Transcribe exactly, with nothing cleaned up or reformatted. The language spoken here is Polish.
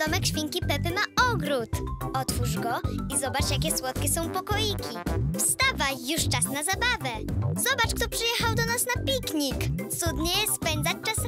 domek świnki Pepy ma ogród. Otwórz go i zobacz, jakie słodkie są pokoiki. Wstawaj, już czas na zabawę. Zobacz, kto przyjechał do nas na piknik. Cudnie jest spędzać czas